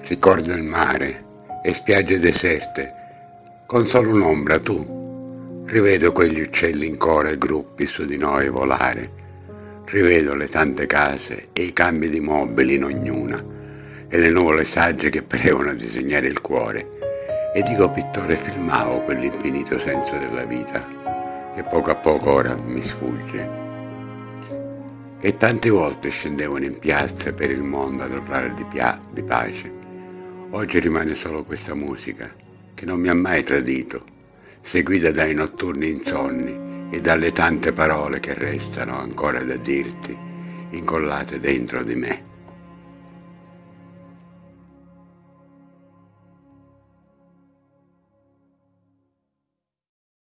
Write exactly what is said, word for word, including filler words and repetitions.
Ricordo il mare e spiagge deserte, con solo un'ombra tu. Rivedo quegli uccelli in coro e gruppi su di noi volare. Rivedo le tante case e i cambi di mobili in ognuna, e le nuvole sagge che parevano disegnare il cuore. E dico pittore, filmavo quell'infinito senso della vita, che poco a poco ora mi sfugge. E tante volte scendevano in piazza per il mondo ad urlare di, pia- di pace. Oggi rimane solo questa musica, che non mi ha mai tradito, seguita dai notturni insonni e dalle tante parole che restano ancora da dirti, incollate dentro di me.